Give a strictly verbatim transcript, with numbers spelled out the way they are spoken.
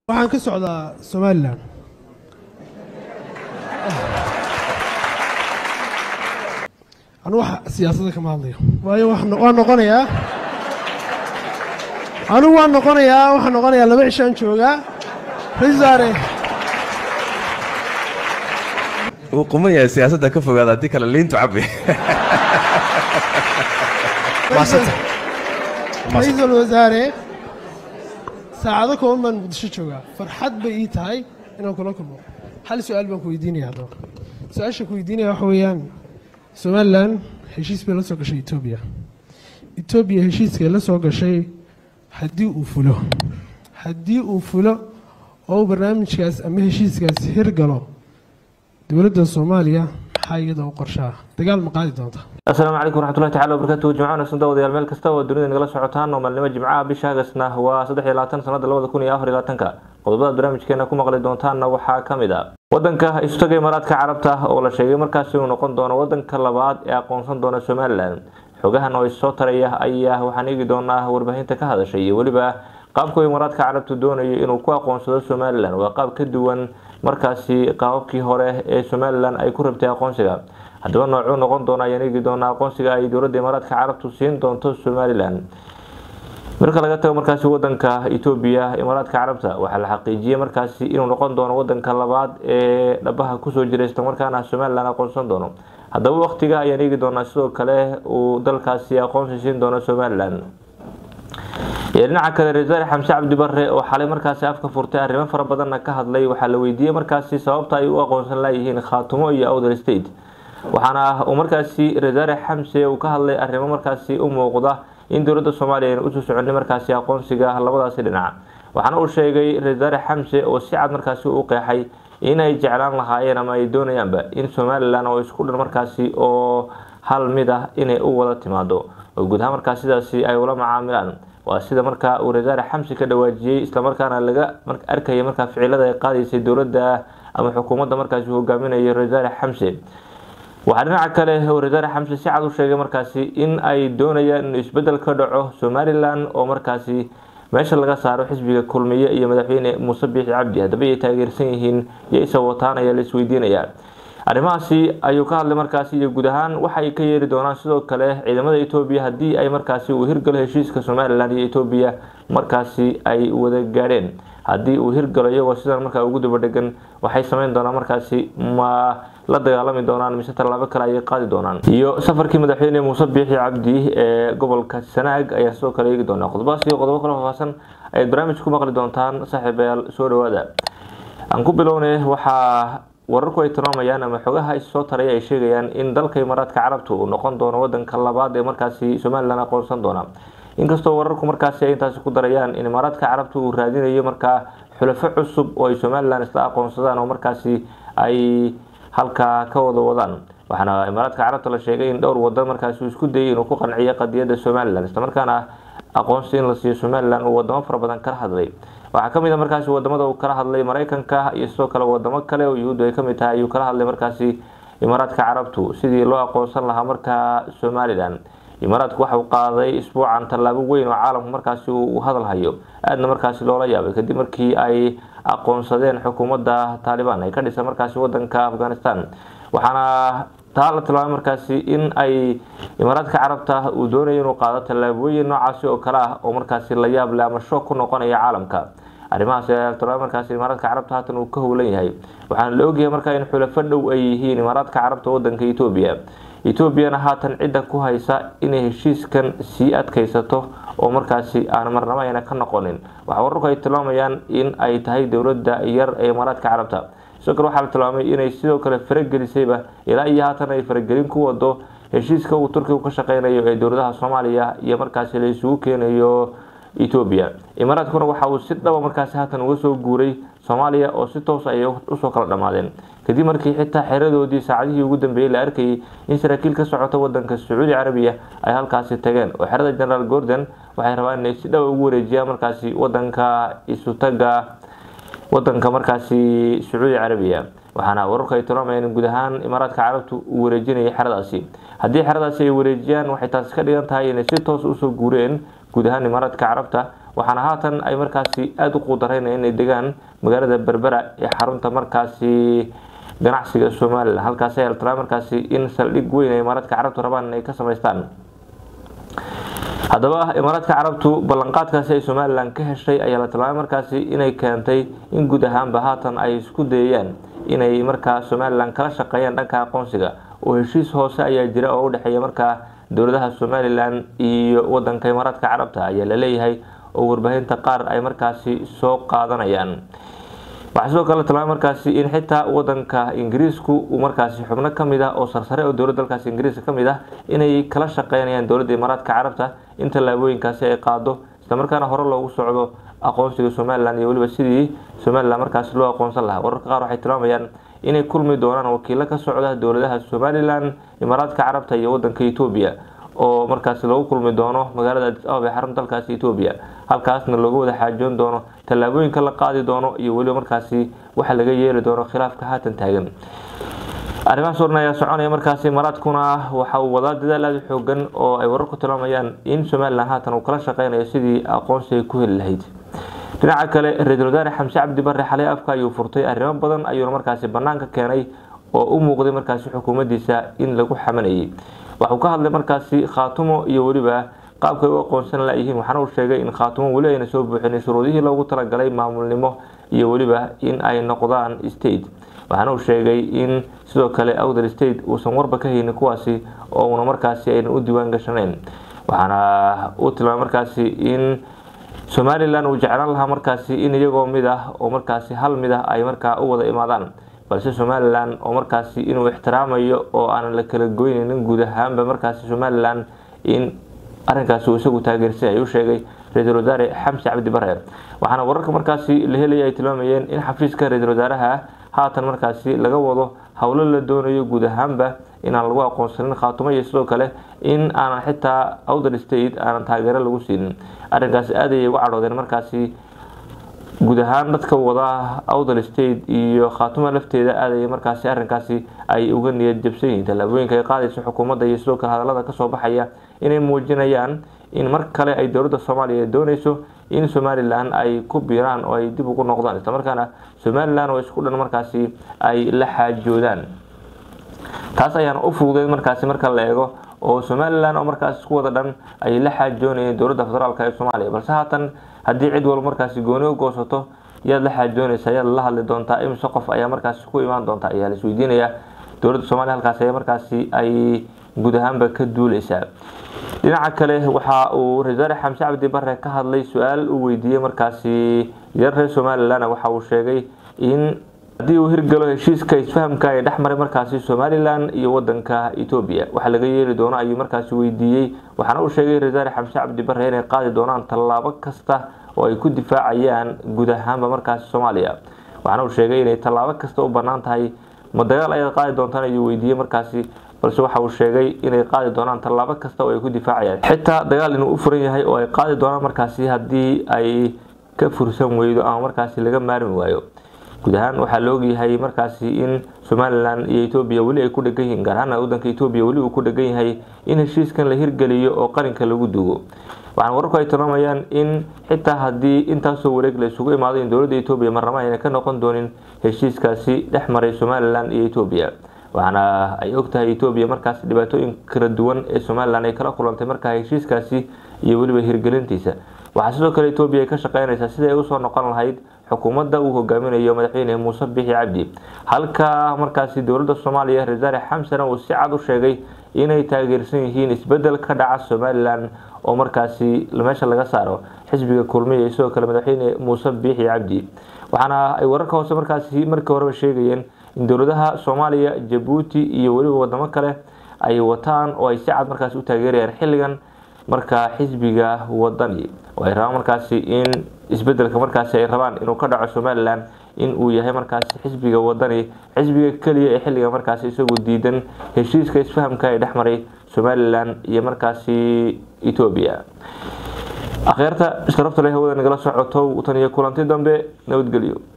waxaan ka socdaa Somaliland anu wax siyaasadda kama hadlayo waayo waan noqonayaa anu waan noqonayaa waxaan noqonayaa laba cishaan joogaa risaare uu qumaya siyaasadda ka fogaada hadii kale liintu cabi maasata ra'iisul wasaare saacado kooban baan muqdisho joogaa farxad bay ii tahay inaan kula kulmo hal su'aal baan ku weydiinayaa hadaba su'aasha ku weydiinaya waxa weeyaan Somaliland heshiis bay la soo gashay Ethiopia Ethiopia heshiiska la soo gashay haddii uu fulo haddii uu fulo oo barnaamijkaas ama heshiiskaas hirgalo dowladda Soomaaliya maxay iyada u qorshaa dagaal ma qaadi doonta السلام عليكم ورحمة الله تعالى وبركاته جمعنا سنة وديال ملك استوى الدنيا نقل سعوتان ومالنما جمعة بشاقسنا هو صدح إلى تن سنة لوضا كوني آخر إلى تنكا قضبات برامج كينا كوما قلي دونتان وحا كامدا ودنكا استوغي مراتك عربتا ولا شيء مركاسي ونقون دون ودنكا لباد اقونسان دون سومالان xogahan oo soo taraya ayaa waxaan eegi doonaa warbaahinta ka hadashay waliba qaabka ay Imaaraadka Carabtu doonayo inuu ku aqoonsado Somaliland waa qaab ka duwan markaasi qaabkii hore ee Somaliland ay ku rabtay aqoonsiga haddaba noocu noqon doona ayaan eegi doonaa aqoonsiga ay dowladda Imaaraadka Carabtu siin doonto Somaliland marka laga tago markaasi wadanka Ethiopia Imaaraadka Carabta waxa la xaqiijiyay markaasi inuu noqon doono wadanka labaad ee dhabaha ku soo jireysta markaana Somaliland aqoonsan doono haddaba waqtiga ayaan eegi doonaa sidoo kale uu dalkaasi aqoonsi siin doono Somaliland dhinaca kale Ra'iisul Xamse Cabdi Barre oo xalay markaasi afka furtay arrimo fara badan ka hadlay waxa la weydiiyay markaasi sababta ay u aqoonsan laayeen Khaatumo iyo Awdal State waxaana uu markaasi Ra'iisul Xamse uu ka hadlay arrimo markaasi u muuqda in dowladda Soomaaliya uu soo soconay markaasi aqoonsiga labadaas dhinac waxaana uu sheegay Ra'iisul Xamse oo si cad markaasi u qeexay inay jeclaan lahaayeen ama ay doonayaanba in Somaliland oo isku dhan markaasi oo hal mid ah inay u wada timaado oo guud ahaan markaasi sidaasi ay wada macaamilaan waa sida markaa uu Ra'iisul Xamse ka dhawaajiyay isla markaana laga arkay markaa ficilada ay qaadaysay dowladda ama xukuumadda markaasi hogaaminaya Ra'iisul Xamse waxa dhinaca kale uu Ra'iisul Xamse si cad u sheegay markaasi in ay doonayaan in isbedel ka dhaco Somaliland oo markaasi meesha laga saaro xisbiga kulmiye iyo madaxweyne Muuse Biixi Cabdi hadaba ay taageersan yihiin iyo isa wataan ayaa la isweydiinaya arrimahaasi ayuu ka hadlay markaasi iyo guud ahaan waxay ka yeeri doonaan sidoo kale ciidamada Ethiopia hadii ay markaasi uu hirgalo heshiiska Somaliland iyo Ethiopia markaasi ay wada gaareen hadii uu hirgalo iyaga sidoo markaa ugu daba dhagan waxay sameyn doonaan markaasi ma la dagaalami doonaan mise talaabo kale ay qaadi doonaan iyo safarkii madaxweyne Muuse Biixi Cabdi ee gobolka Sanaag ayaa soo kale eegi doona qodobadaas iyo qodobo kale oo faahfaahsan ay barnaamij ku maqli doontaan saaxiibayaal soo dhawaada aan ku bilownay waxa wararku ay tilmaamayaan ama xogaha ay soo taraya ay sheegayaan in dalka Imaaraadka Carabtu uu noqon doono wadanka labaad ee markaasi Somaliland aqoonsan doona inkastoo wararku markaasi ay intaas ku darayaan in Imaaraadka Carabtu uu raadinayo markaa xulafo cusub oo ay Somaliland isla aqoonsadaan oo markaasi ay halka ka wada wadaan waxaana Imaaraadka Carabta la sheegay in dhowr wadan markaasi uu isku dayay inuu ku qanciyo qadiyada Somaliland isla markaana aqoonsi in la siiyo Somaliland oo wadamo fara badan ka hadlay waxa kamid ah markaasi wadamada uu kala hadlay Mareykanka iyo sidoo kale wadamo kale oo Yuhuud ay kamid tahay uu kala hadlay markaasi Imaaraadka Carabtu sidii loo aqoonsan lahaa markaa Somaliland Imaaraadku waxa uu qaaday isbuucan talaabo weyn oo caalamku markaasi uu hadal hayo aadna markaasi loola yaabay kadib markii ay aqoonsadeen xukuumadda Taliban ay ka dhisay markaasi wadanka Afghanistan waxaana taala tilmaamay markaasi in ay Imaaraadka Carabta uu doonayo inuu qaado talaabooyin noocaas oo kala ah oo markaasi la yaab leh ama shock ku noqonaya caalamka arrimahaas ayaa tilmaamay markaasi Imaaraadka Carabta haatan uu ka howlan yahay waxaana la ogyahay markaa in xulafo dhow ay yihiin Imaaraadka Carabta wadanka Ethiopia Ethiopia haatan cid ku haysa inay heshiiskan si adkaysato oo markaasi aan marnaba ayna ka noqonin waxa wararku ay tilmaamayaan in ay tahay dowladda yar ee Imaaraadka Carabta sidoo waxa la tilmaamay inay sidoo kale faragelisayba ilaa iyo haatan ay faragelin ku wado heshiiska uu Turkiga ka shaqeynayo ee dowladaha Soomaaliya iyo markaasi la isugu keenayo Ethiopia Imaaraadkuna waxa uu si dhab markaasi haatan uga soo guuray Soomaaliya oo si toos ah ay u soo kala dhamaadeen kadib markii xitaa xeeradoodii saacadihii ugu dambeeyay la arkay in saraakiil ka socota wadanka Saudi Arabia ay halkaasi tageen oo xerada General Gordon waxay rabaan inay si dhab ugu wareejiyaan markaasi wadanka isu taga wadanka markaasi Saudi Arabia waxaana wararku ay tilmaamayaan guud ahaan Imaaraadka Carabtu uu wareejinayay xeradaasi hadii xeradaasi ay wareejiyaan waxay taas ka dhigan tahay in si toos u soo guureen guud ahaan imaaraadka carabta waxaana haatan ay markaasi aad u quudareynayaan inay degaan magaalada Berbera ee xarunta markaasi ganacsiga Soomaaliland halkaas ay la markaasi in saldhig weyn ay imaaraadka carabta rabaan inay ka sameystaan. haddaba imaaraadka carabtu ballanqaadkaasi ay Soomaaliland ka heshay ayaa la tilmaamay markaasi inay keentay in guud ahaanba haatan ay isku dayayaan inay markaa Soomaaliland kala shaqeeyaan dhanka aqoonsiga oo heshiis hoose ayaa jira oo u dhaxeeya markaa dowladaha Soomaaliland iyo wadanka imaaraadka carabta ayaa la leeyahay oo warbaahinta qaar ay markaasi soo qaadanayaan. waxaa sidoo kale tilmaamay markaasi in xitaa wadanka Ingiriisku uu markaasi xubno kamid ah oo sarsare oo dowladda dalkaasi Ingiriiska kamid ah inay kala shaqeynayaan dowladda imaaraadka carabta in tallaabooyinkaasi ay qaado isla markaana hore loogu socdo aqoonsiga Soomaaliland iyo waliba sidii Soomaaliland markaasi loo aqoonsan lahaa. wararka qaar waxay tilmaamayaan inay kulmi doonaan wakiilo ka socda dowladaha Soomaaliland, imaaraadka carabta iyo wadanka Itoobiya oo markaasi lagu kulmi doono magaalada Addis Ababa ee xarunta dalkaasi Itoobiya halkaasna looga wada xaajoon doono tallaabooyinka la qaadi doono iyo waliba markaasi waxa laga yeeli doono khilaafka haatan taagan. arrimahaas oo dhan ayaa soconaya markaasi imaaraadkuna waxa uu wadaa dadaal aad u xoogan oo ay wararku tilmaamayaan in Soomaaliland haatan uu kala shaqeynayo sidii aqoonsiga ku heli lahayd. dhinaca kale Ra'iisul Wasaare Xamse Cabdi Barre xalay afka ayuu furtay arrimo badan ayuu markaasi banaanka keenay oo u muuqday markaasi xukuumaddiisa in lagu xamanayay. waxa uu ka hadlay markaasi Khaatumo iyo waliba qaabka uu aqoonsan laayihiin waxaana uu sheegay in Khaatumo wali ayna soo buuxin shuruudihii loogu talagalay maamulnimo iyo waliba in ay noqdaan state. waxaana uu sheegay in sidoo kale Awdal State uusan warba ka haynin kuwaasi oo una markaasi ayna u diiwaan gashaneen. waxaana uu tilmaamay markaasi in Soomaaliland uu jeclaan lahaa markaasi in iyagoo mid ah oo markaasi hal mid ah ay markaa u wada imaadaan balse Soomaaliland oo markaasi inuu ixtiraamayo oo aan la kala goynaynin guud ahaanba markaasi Soomaaliland in arrinkaasi uu isagu taageersan ayuu sheegay Ra'iisul Wasaare Xamse Cabdi Barre. waxaana wararka markaasi la helay ay tilmaamayeen in xafiiska Ra'iisul Wasaaraha haatan markaasi laga wado hawlo la doonayo guud ahaanba in aan lagu aqoonsanin Khaatumo iyo sidoo kale in aan xitaa Awdal State aan taageero lagu siinin. arrinkaasi aad ayay uga cadhoodeen markaasi guud ahaan dadka wada Awdal State iyo Khaatumo lafteeda aad ayay markaasi arrinkaasi ay uga niyad jabsan yihiin tallaabooyinka ay qaadayso xukuumadda iyo sidoo kale hadallada ka soo baxaya inay muujinayaan in mar kale ay dowladda Soomaaliya doonayso in Soomaaliland ay ku biiraan oo ay dib ugu noqdaan isla markaana Soomaaliland oo isku dhan markaasi ay la xaajoodaan. taas ayaan u fududeyn markaasi marka la eego oo Soomaaliland oo markaasi isku wada dhan ay la xaajoonayeen dowladda federaalka ee Soomaaliya balse haatan haddii cid walba markaasi gooni u goosato yaad la xaajoonaysaa yaad la hadli doontaa imisa qof ayaa markaasi ku imaan doonta ayaa la isweydiinayaa. dowladda Soomaaliya halkaas ayaa markaasi ay guud ahaanba ka duuleysaa. dhinaca kale waxa uu Ra'iisul Wasaare Xamse Cabdi Barre ka hadlay su'aal uu weydiiyay markaasi yar reer Soomaaliland waxa uu sheegay in haddii uu hirgalo heshiiska isfahamka ee dhexmaray markaasi Soomaaliland iyo wadanka Itoobiya waxa laga yeeli doono ayuu markaasi weydiiyay. waxaana uu sheegay Ra'iisul Wasaare Xamse Cabdi Barre inay qaadi doonaan tallaabo kasta oo ay ku difaacayaan guud ahaanba markaasi Soomaaliya. waxaana uu sheegay inay tallaabo kasta u bannaan tahay ma dagaal ay qaadi doontaan ayuu weydiiyay markaasi balse waxa uu sheegay inay qaadi doonaan tallaabo kasta oo ay ku difaacayaan xitaa dagaal inuu u furan yahay oo ay qaadi doonaan markaasi haddii ay ka fursan weydo ama markaasi laga maarmi waayo. guud ahaan waxaa la ogyahay markaasi in Soomaaliland iyo Itoobiya wali ay ku dhagan yihiin gaar ahaan wadanka Itoobiya wali uu ku dhagan yahay in heshiiskan la hirgeliyo oo qarinka lagu duugo. waxaan wararku ay tilmaamayaan in xitaa haddii intaasoo wareeg la isugu imaado in dowladda Itoobiya marnaba ayna ka noqon doonin heshiiskaasi dhex maray Soomaaliland iyo Itoobiya. waxaana ay ogtahay Itoobiya markaasi dhibaatooyin kala duwan ee Soomaaliland ay kala kulantay markaa heshiiskaasi iyo waliba hirgelintiisa. waxaa sidoo kale Itoobiya ay ka shaqeynaysaa sidii ay u soo noqon lahayd xukuumadda uu hogaaminayo madaxweyne Muuse Biixi Cabdi halka markaasi dowladda Soomaaliya Ra'iisul Wasaare Xamse uu si cad u sheegay inay taageersan yihiin isbedel ka dhaca Soomaaliland oo markaasi meesha laga saaro xisbiga kulmiye iyo sidoo kale madaxweyne Muuse Biixi Cabdi. waxaana ay wararka hoose markaasi markii horeba sheegayeen in dowladaha Soomaaliya, Djibouti iyo waliba wadamo kale ay wataan oo ay si cad markaasi u taageerayaan xilligan marka xisbiga wadani oo ay rabaan markaasi in isbedelka markaasi ay rabaan inuu ka dhaco Soomaaliland in uu yahay markaasi xisbiga wadani xisbiga kaliya ee xilliga markaasi isagu diidan heshiiska isfahamka ee dhexmaray Soomaaliland iyo markaasi Itoobiya. akhirta sharafta leh hawada nagala socoto tan iyo kulanti dambe nabadgelyo.